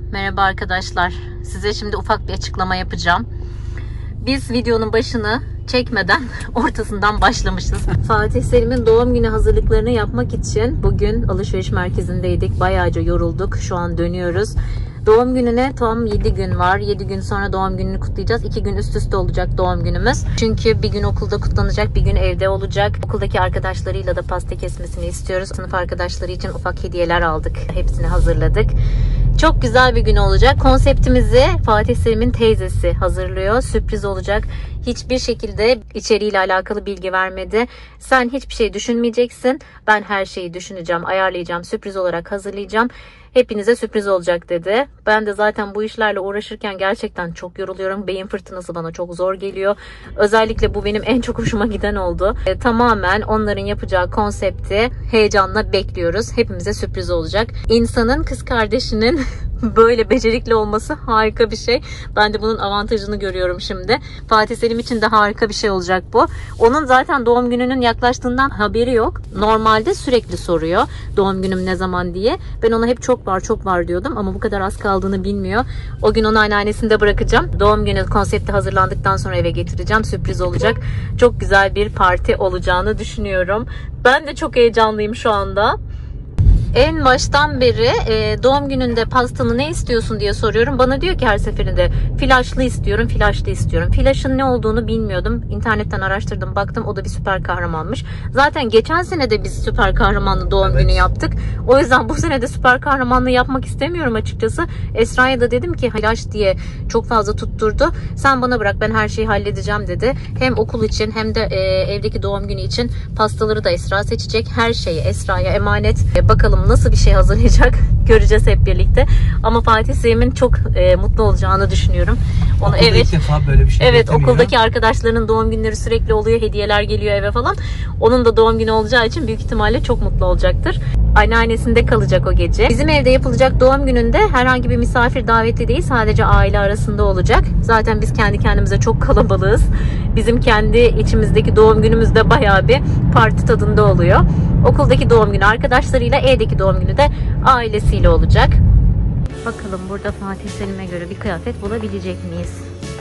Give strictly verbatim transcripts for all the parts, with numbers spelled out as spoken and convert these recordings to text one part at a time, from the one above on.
Merhaba arkadaşlar. Size şimdi ufak bir açıklama yapacağım. Biz videonun başını çekmeden ortasından başlamışız. Fatih Selim'in doğum günü hazırlıklarını yapmak için bugün alışveriş merkezindeydik. Bayağıca yorulduk. Şu an dönüyoruz. Doğum gününe tam yedi gün var. yedi gün sonra doğum gününü kutlayacağız. iki gün üst üste olacak doğum günümüz. Çünkü bir gün okulda kutlanacak, bir gün evde olacak. Okuldaki arkadaşlarıyla da pasta kesmesini istiyoruz. Sınıf arkadaşları için ufak hediyeler aldık. Hepsini hazırladık. Çok güzel bir gün olacak. Konseptimizi Fatih Selim'in teyzesi hazırlıyor. Sürpriz olacak. Hiçbir şekilde içeriğiyle alakalı bilgi vermedi. Sen hiçbir şey düşünmeyeceksin. Ben her şeyi düşüneceğim, ayarlayacağım, sürpriz olarak hazırlayacağım. Hepinize sürpriz olacak dedi. Ben de zaten bu işlerle uğraşırken gerçekten çok yoruluyorum. Beyin fırtınası bana çok zor geliyor. Özellikle bu benim en çok hoşuma giden oldu. E, tamamen onların yapacağı konsepti heyecanla bekliyoruz. Hepimize sürpriz olacak. İnsanın kız kardeşinin böyle becerikli olması harika bir şey. Ben de bunun avantajını görüyorum şimdi. Fatih Selim için de harika bir şey olacak bu. Onun zaten doğum gününün yaklaştığından haberi yok. Normalde sürekli soruyor doğum günüm ne zaman diye. Ben ona hep çok var çok var diyordum ama bu kadar az kaldığını bilmiyor. O gün onu anneannesinde bırakacağım. Doğum günü konsepti hazırlandıktan sonra eve getireceğim. Sürpriz olacak. Çok güzel bir parti olacağını düşünüyorum. Ben de çok heyecanlıyım şu anda. En baştan beri e, doğum gününde pastanı ne istiyorsun diye soruyorum. Bana diyor ki her seferinde flaşlı istiyorum, flaşlı istiyorum. Flaşın ne olduğunu bilmiyordum. İnternetten araştırdım, baktım o da bir süper kahramanmış. Zaten geçen sene de biz süper kahramanlı doğum evet. günü yaptık. O yüzden bu sene de süper kahramanlı yapmak istemiyorum açıkçası. Esra'ya da dedim ki flaş diye çok fazla tutturdu. Sen bana bırak, ben her şeyi halledeceğim dedi. Hem okul için hem de e, evdeki doğum günü için pastaları da Esra seçecek. Her şeyi Esra'ya emanet. E, bakalım nasıl bir şey hazırlayacak göreceğiz hep birlikte. Ama Fatih Selim'in çok e, mutlu olacağını düşünüyorum. Onu Okulda evet. ilk defa böyle bir şey Evet, okuldaki arkadaşlarının doğum günleri sürekli oluyor. Hediyeler geliyor eve falan. Onun da doğum günü olacağı için büyük ihtimalle çok mutlu olacaktır. Anneannesinde kalacak o gece. Bizim evde yapılacak doğum gününde herhangi bir misafir davetli değil. Sadece aile arasında olacak. Zaten biz kendi kendimize çok kalabalığız. Bizim kendi içimizdeki doğum günümüz de bayağı bir parti tadında oluyor. Okuldaki doğum günü arkadaşlarıyla, evdeki doğum günü de ailesiyle olacak. Bakalım burada Fatih Selim'e göre bir kıyafet bulabilecek miyiz?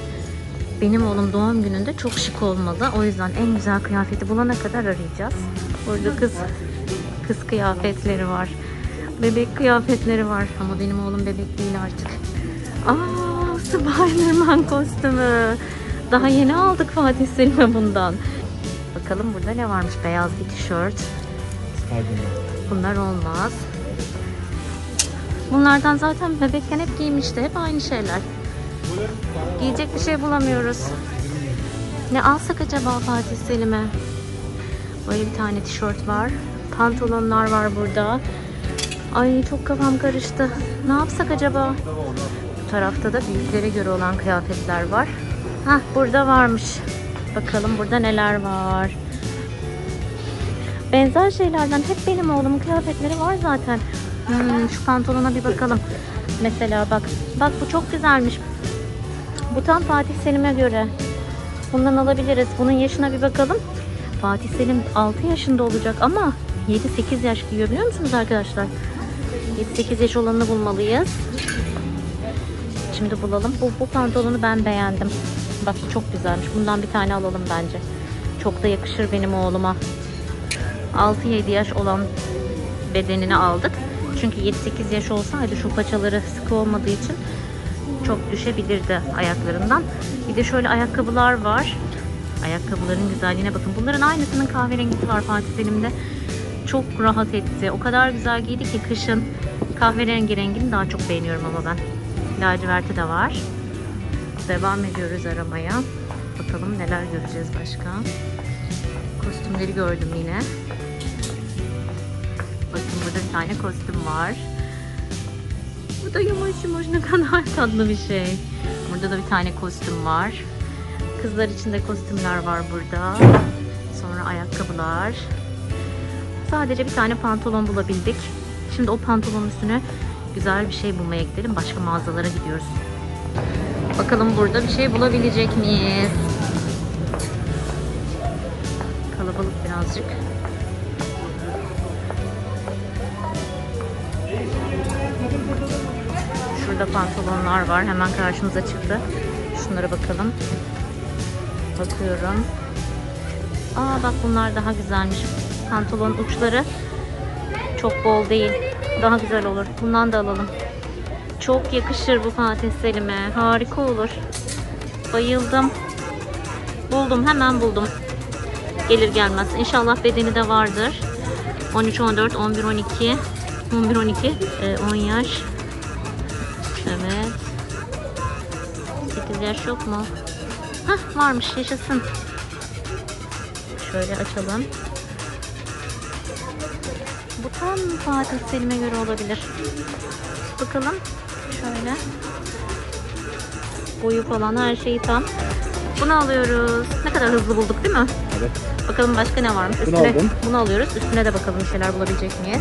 Benim oğlum doğum gününde çok şık olmalı. O yüzden en güzel kıyafeti bulana kadar arayacağız. Burada kız kız kıyafetleri var. Bebek kıyafetleri var. Ama benim oğlum bebek değil artık. Aa, Spiderman kostümü. Daha yeni aldık Fatih Selim'e bundan. Bakalım burada ne varmış? Beyaz bir tişört. Bunlar olmaz. Bunlardan zaten bebekken hep giymişti. Hep aynı şeyler. Giyecek bir şey bulamıyoruz. Ne alsak acaba Fatih Selim'e? Böyle bir tane tişört var. Pantolonlar var burada. Ay çok kafam karıştı. Ne yapsak acaba? Bu tarafta da büyüklere göre olan kıyafetler var. Hah, burada varmış. Bakalım burada neler var. Benzer şeylerden hep benim oğlumun kıyafetleri var zaten. Hmm, şu pantolona bir bakalım. Mesela bak. Bak bu çok güzelmiş. Bu tam Fatih Selim'e göre. Bundan alabiliriz. Bunun yaşına bir bakalım. Fatih Selim altı yaşında olacak ama yedi sekiz yaş giyiyor, biliyor musunuz arkadaşlar? yedi sekiz yaş olanını bulmalıyız. Şimdi bulalım. Bu, bu pantolonu ben beğendim. Bak çok güzelmiş. Bundan bir tane alalım bence. Çok da yakışır benim oğluma. altı yedi yaş olan bedenini aldık. Çünkü yedi sekiz yaş olsaydı şu paçaları sıkı olmadığı için çok düşebilirdi ayaklarından. Bir de şöyle ayakkabılar var. Ayakkabıların güzelliğine bakın. Bunların aynısının kahverengisi var Fatih Selim'de. Çok rahat etti. O kadar güzel giydi ki kışın. Kahverengi rengini daha çok beğeniyorum ama ben. Laciverti de var. Devam ediyoruz aramaya. Bakalım neler göreceğiz başka. Kostümleri gördüm yine. Bakın burada bir tane kostüm var. Bu da yumuş yumuş, ne kadar tatlı bir şey. Burada da bir tane kostüm var. Kızlar için de kostümler var burada. Sonra ayakkabılar. Sadece bir tane pantolon bulabildik. Şimdi o pantolonun üstüne güzel bir şey bulmaya gidelim. Başka mağazalara gidiyoruz. Bakalım burada bir şey bulabilecek miyiz? Kalabalık birazcık. Burada pantolonlar var. Hemen karşımıza çıktı. Şunlara bakalım. Bakıyorum. Aa bak bunlar daha güzelmiş. Pantolon uçları çok bol değil. Daha güzel olur. Bundan da alalım. Çok yakışır bu Fatih Selim'e. Harika olur. Bayıldım. Buldum. Hemen buldum. Gelir gelmez. İnşallah bedeni de vardır. on üç, on dört, on bir, on iki. on bir, on iki. on yaş. Evet. sekiz yaş yok mu? Hah varmış. Yaşasın. Şöyle açalım. Bu tam Fatih Selim'e göre olabilir. Bakalım. Şöyle. Boyu falan her şeyi tam. Bunu alıyoruz. Ne kadar hızlı bulduk değil mi? Evet. Bakalım başka ne varmış. Bunu Üstüne, aldım. bunu alıyoruz. Üstüne de bakalım bir şeyler bulabilecek miyiz?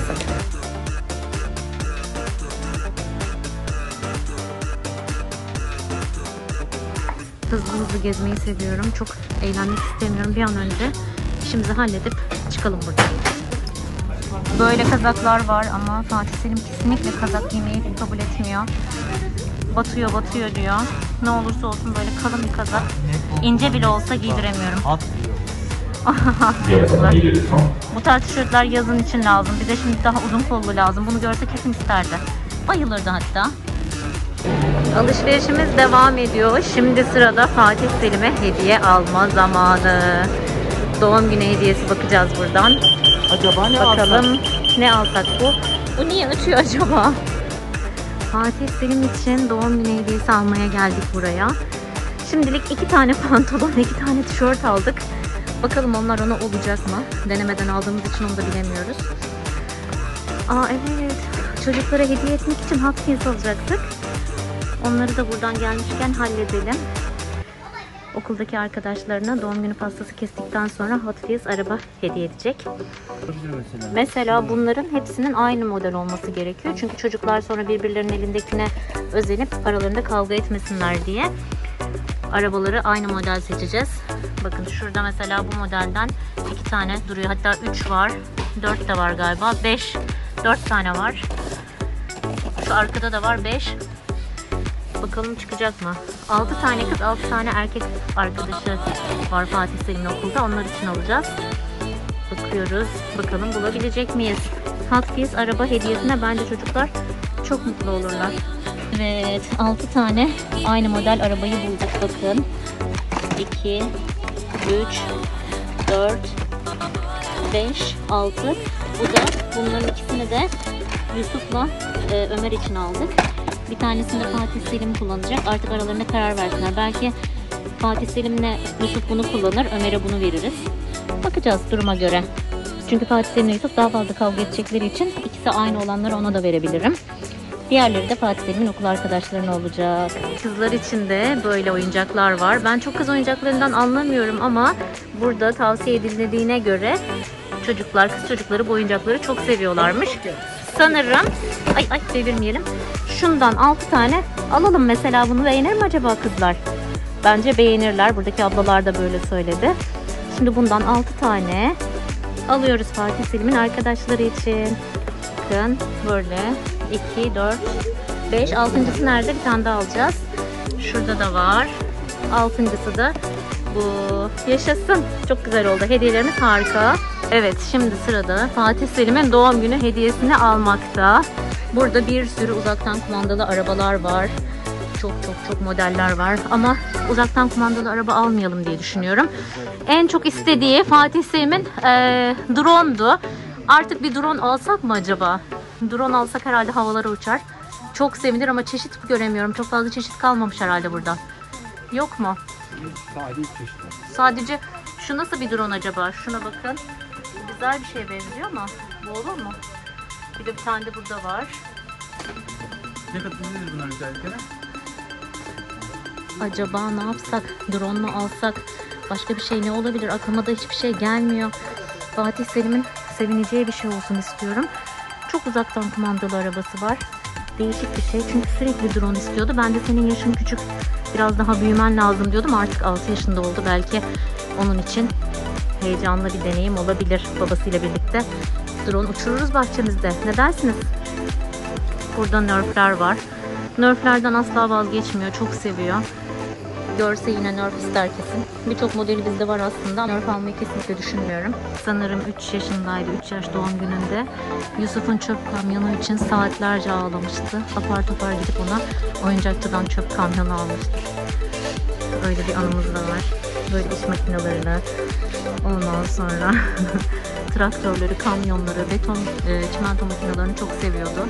Hızlı hızlı gezmeyi seviyorum. Çok eğlenmek istemiyorum. Bir an önce işimizi halledip çıkalım buradan. Böyle kazaklar var ama Fatih Selim kesinlikle kazak giymeyi kabul etmiyor. Batıyor batıyor diyor. Ne olursa olsun böyle kalın bir kazak. İnce bile olsa giydiremiyorum. Bu tarz tişörtler yazın için lazım. Bize şimdi daha uzun kollu lazım. Bunu görse kesin isterdi. Bayılırdı hatta. Alışverişimiz devam ediyor. Şimdi sırada Fatih Selim'e hediye alma zamanı. Doğum günü hediyesi bakacağız buradan. Acaba ne Bakalım alsak? ne alsak bu? Bu niye ötüyor acaba? Fatih Selim için doğum günü hediyesi almaya geldik buraya. Şimdilik iki tane pantolon, iki tane tişört aldık. Bakalım onlar ona olacak mı? Denemeden aldığımız için onu da bilemiyoruz. Aa evet. Çocuklara hediye etmek için Hot Wheels alacaktık. Onları da buradan gelmişken halledelim. Okuldaki arkadaşlarına doğum günü pastası kestikten sonra Hot Wheels araba hediye edecek. Mesela. Mesela bunların hepsinin aynı model olması gerekiyor. Çünkü çocuklar sonra birbirlerinin elindekine özenip aralarında kavga etmesinler diye arabaları aynı model seçeceğiz. Bakın şurada mesela bu modelden iki tane duruyor. Hatta üç var. dört de var galiba. beş. dört tane var. Şu arkada da var. beş. Bakalım çıkacak mı? altı tane kız, altı tane erkek arkadaşı var Fatih Selim'in okulda. Onlar için alacağız. Bakıyoruz. Bakalım bulabilecek miyiz? Hot Wheels araba hediyesine bence çocuklar çok mutlu olurlar. Evet. altı tane aynı model arabayı bulduk. Bakın. iki, üç, dört, beş, altı. Bu da bunların ikisini de Yusuf'la e, Ömer için aldık. Bir tanesini de Fatih Selim kullanacak. Artık aralarında karar versinler. Belki Fatih Selim'le Yusuf bunu kullanır. Ömer'e bunu veririz. Bakacağız duruma göre. Çünkü Fatih Selim'le Yusuf daha fazla kavga edecekleri için ikisi aynı olanları ona da verebilirim. Diğerleri de Fatih Selim'in okul arkadaşlarına olacak. Kızlar için de böyle oyuncaklar var. Ben çok kız oyuncaklarından anlamıyorum ama burada tavsiye edildiğine göre çocuklar, kız çocukları bu oyuncakları çok seviyorlarmış. Sanırım, ay ay devirmeyelim. Şundan altı tane alalım mesela, bunu beğenir mi acaba kızlar? Bence beğenirler. Buradaki ablalar da böyle söyledi. Şimdi bundan altı tane alıyoruz Fatih Selim'in arkadaşları için. Bakın böyle iki, dört, beş. altıncısı nerede? Bir tane daha alacağız. Şurada da var. altıncısı da bu. Yaşasın. Çok güzel oldu. Hediyelerimiz harika. Evet, şimdi sırada Fatih Selim'in doğum günü hediyesini almakta. Burada bir sürü uzaktan kumandalı arabalar var. Çok çok çok modeller var. Ama uzaktan kumandalı araba almayalım diye düşünüyorum. En çok istediği Fatih Selim'in e, drone'du. Artık bir drone alsak mı acaba? Drone alsak herhalde havalara uçar. Çok sevinir ama çeşit göremiyorum. Çok fazla çeşit kalmamış herhalde burada. Yok mu? Sadece çeşit. Sadece şu nasıl bir drone acaba? Şuna bakın. Güzel bir şeye benziyor ama bu olur mu? Bir de bir tane de burada var. Ne katılıyoruz bunlar güzellikle? Acaba ne yapsak? Drone mu alsak? Başka bir şey ne olabilir? Aklıma da hiçbir şey gelmiyor. Fatih Selim'in sevineceği bir şey olsun istiyorum. Çok uzaktan kumandalı arabası var. Değişik bir şey. Çünkü sürekli drone istiyordu. Ben de senin yaşın küçük, biraz daha büyümen lazım diyordum. Artık altı yaşında oldu. Belki onun için heyecanlı bir deneyim olabilir. Babasıyla birlikte drone uçururuz bahçemizde. Ne dersiniz? Burada nerfler var. Nerf'lerden asla vazgeçmiyor. Çok seviyor. Görse yine Nerf ister kesin. Birçok modeli bizde var aslında. Nerf almayı kesinlikle düşünmüyorum. Sanırım üç yaşındaydı. üç yaş doğum gününde. Yusuf'un çöp kamyonu için saatlerce ağlamıştı. Apar topar gidip ona oyuncakçıdan çöp kamyonu almıştır. Öyle bir anımız da var. Böyle iş makinelerini, ondan sonra traktörleri, kamyonları, beton, e, çimento makinelerini çok seviyordu.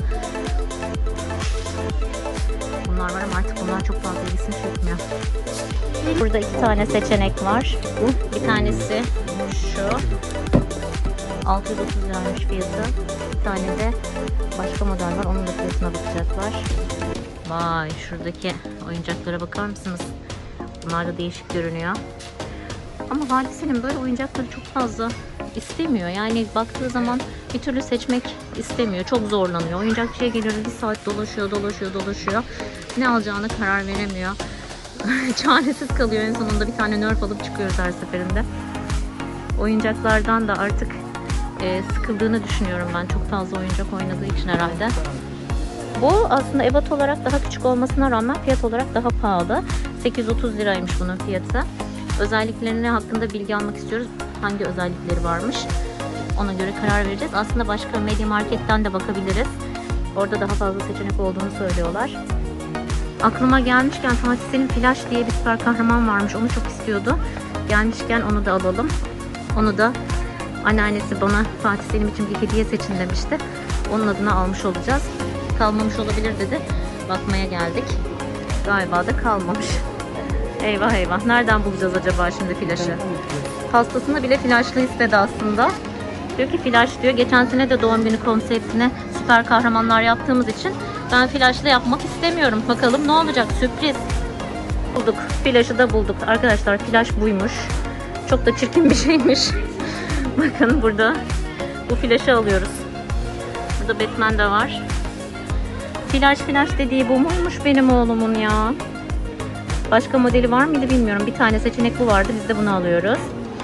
Bunlar var ama artık bunlar çok fazla ilgisini çekmiyor. Burada iki tane seçenek var. Bir tanesi şu. altı yüz otuz liraymış fiyatı. Bir tane de başka model var. Onun da fiyatına bakacaklar. Vay, şuradaki oyuncaklara bakar mısınız? Bunlar da değişik görünüyor. Ama Valide Selim böyle oyuncakları çok fazla istemiyor. Yani baktığı zaman bir türlü seçmek istemiyor. Çok zorlanıyor. Oyuncakçıya geliyor, bir saat dolaşıyor, dolaşıyor, dolaşıyor. Ne alacağına karar veremiyor. Çaresiz kalıyor. En sonunda bir tane Nerf alıp çıkıyoruz her seferinde. Oyuncaklardan da artık e, sıkıldığını düşünüyorum ben. Çok fazla oyuncak oynadığı için herhalde. Bu aslında ebat olarak daha küçük olmasına rağmen fiyat olarak daha pahalı. sekiz yüz otuz liraymış bunun fiyatı. Özelliklerini hakkında bilgi almak istiyoruz. Hangi özellikleri varmış? Ona göre karar vereceğiz. Aslında başka Media Market'ten de bakabiliriz. Orada daha fazla seçenek olduğunu söylüyorlar. Aklıma gelmişken Fatih Selim Flash diye bir süper kahraman varmış. Onu çok istiyordu. Gelmişken onu da alalım. Onu da anneannesi bana Fatih Selim için bir hediye seçin demişti. Onun adına almış olacağız. Kalmamış olabilir dedi. Bakmaya geldik. Galiba da kalmamış. Eyvah eyvah. Nereden bulacağız acaba şimdi Flash'ı? Pastasını bile flashlı istedi aslında. Diyor ki flash diyor. Geçen sene de doğum günü konseptine süper kahramanlar yaptığımız için ben flashlı yapmak istemiyorum. Bakalım ne olacak? Sürpriz. Bulduk. Flash'ı da bulduk. Arkadaşlar flash buymuş. Çok da çirkin bir şeymiş. Bakın burada bu flash'ı alıyoruz. Burada Batman de var. Flash flash dediği bu muymuş benim oğlumun ya? Başka modeli var mıydı bilmiyorum. Bir tane seçenek bu vardı. Biz de bunu alıyoruz.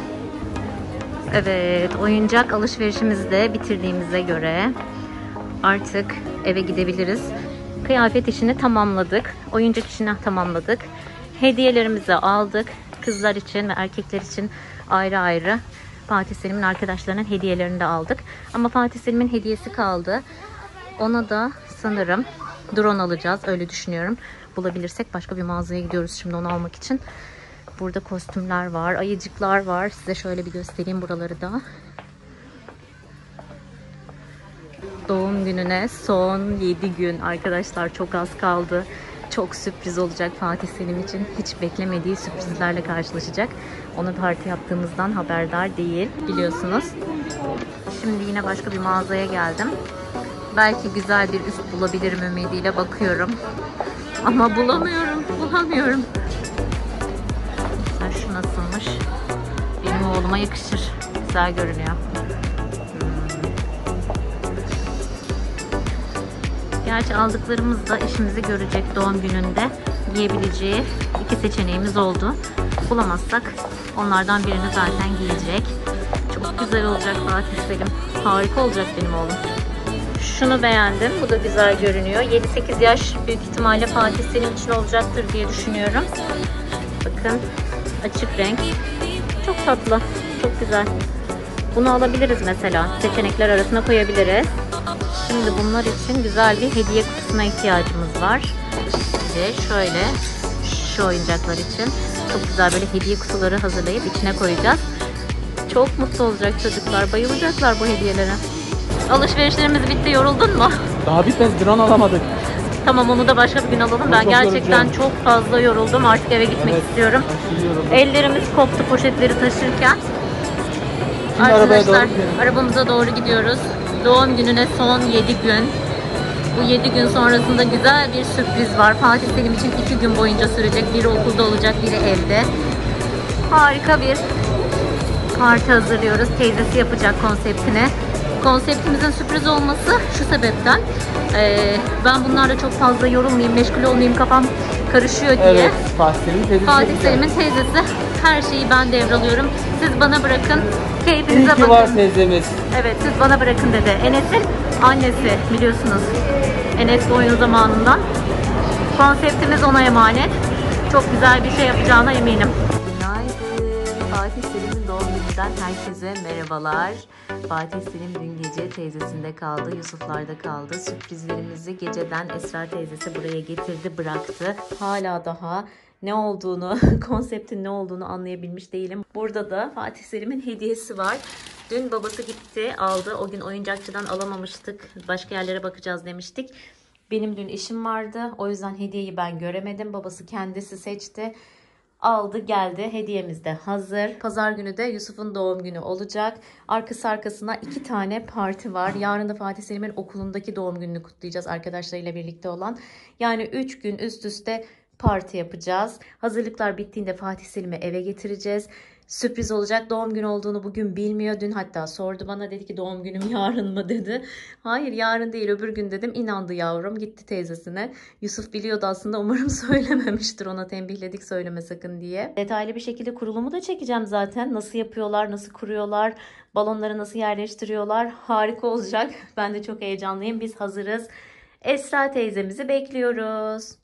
Evet, oyuncak alışverişimizi de bitirdiğimize göre artık eve gidebiliriz. Kıyafet işini tamamladık. Oyuncak işini tamamladık. Hediyelerimizi aldık. Kızlar için ve erkekler için ayrı ayrı Fatih Selim'in arkadaşlarının hediyelerini de aldık. Ama Fatih Selim'in hediyesi kaldı. Ona da sanırım drone alacağız. Öyle düşünüyorum. Bulabilirsek başka bir mağazaya gidiyoruz şimdi onu almak için. Burada kostümler var, ayıcıklar var. Size şöyle bir göstereyim buraları da. Doğum gününe son yedi gün arkadaşlar, çok az kaldı. Çok sürpriz olacak Fatih Selim için. Hiç beklemediği sürprizlerle karşılaşacak. Ona parti yaptığımızdan haberdar değil biliyorsunuz. Şimdi yine başka bir mağazaya geldim. Belki güzel bir üst bulabilirim ümidiyle bakıyorum. Ama bulamıyorum, bulamıyorum. Mesela şu nasılmış? Benim oğluma yakışır. Güzel görünüyor. Hmm. Gerçi aldıklarımız da işimizi görecek doğum gününde. Giyebileceği iki seçeneğimiz oldu. Bulamazsak onlardan birini zaten giyecek. Çok güzel olacak Fatih Selim. Harika olacak benim oğlum. Şunu beğendim. Bu da güzel görünüyor. yedi sekiz yaş büyük ihtimalle Fatih Selim için olacaktır diye düşünüyorum. Bakın açık renk. Çok tatlı. Çok güzel. Bunu alabiliriz mesela. Seçenekler arasına koyabiliriz. Şimdi bunlar için güzel bir hediye kutusuna ihtiyacımız var. Şimdi şöyle şu oyuncaklar için çok güzel böyle hediye kutuları hazırlayıp içine koyacağız. Çok mutlu olacak çocuklar. Bayılacaklar bu hediyelere. Alışverişlerimiz bitti. Yoruldun mu? Daha bitmez. Drone alamadık. Tamam, onu da başka bir gün alalım. Ben gerçekten çok fazla yoruldum. Artık eve gitmek evet, istiyorum. Ellerimiz koptu poşetleri taşırken. Şimdi arkadaşlar doğru arabamıza doğru gidiyoruz. Doğum gününe son yedi gün. Bu yedi gün sonrasında güzel bir sürpriz var. Fatih Selim için iki gün boyunca sürecek. Biri okulda olacak, biri evde. Harika bir parti hazırlıyoruz. Teyzesi yapacak konseptini. Konseptimizin sürpriz olması şu sebepten. Ee, ben bunlarla çok fazla yorulmayayım, meşgul olmayayım, kafam karışıyor diye. Evet, Fatih Selim'in teyzesi. Fatih Selim'in teyzesi. Her şeyi ben devralıyorum. Siz bana bırakın. Keyfinize bakın. İyi ki var teyzemiz. Evet, siz bana bırakın dedi. Enes'in annesi biliyorsunuz. Enes bu oyun zamanından. Konseptimiz ona emanet. Çok güzel bir şey yapacağına eminim. Günaydın. Fatih Selim'in doğum gününden herkese merhabalar. Fatih Selim dün gece teyzesinde kaldı, Yusuflar'da kaldı. Sürprizlerimizi geceden Esra teyzesi buraya getirdi, bıraktı. Hala daha ne olduğunu, konseptin ne olduğunu anlayabilmiş değilim. Burada da Fatih Selim'in hediyesi var. Dün babası gitti, aldı. O gün oyuncakçıdan alamamıştık. Başka yerlere bakacağız demiştik. Benim dün işim vardı. O yüzden hediyeyi ben göremedim. Babası kendisi seçti. Aldı geldi. Hediyemiz de hazır. Pazar günü de Yusuf'un doğum günü olacak. Arkası arkasına iki tane parti var. Yarın da Fatih Selim'in okulundaki doğum gününü kutlayacağız arkadaşlarıyla birlikte olan. Yani üç gün üst üste parti yapacağız. Hazırlıklar bittiğinde Fatih Selim'i eve getireceğiz. Sürpriz olacak. Doğum günü olduğunu bugün bilmiyor. Dün hatta sordu bana, dedi ki doğum günüm yarın mı dedi. Hayır yarın değil öbür gün dedim. İnandı yavrum, gitti teyzesine. Yusuf biliyordu aslında, umarım söylememiştir, ona tembihledik söyleme sakın diye. Detaylı bir şekilde kurulumu da çekeceğim zaten. Nasıl yapıyorlar, nasıl kuruyorlar, balonları nasıl yerleştiriyorlar. Harika olacak. Ben de çok heyecanlıyım. Biz hazırız. Esra teyzemizi bekliyoruz.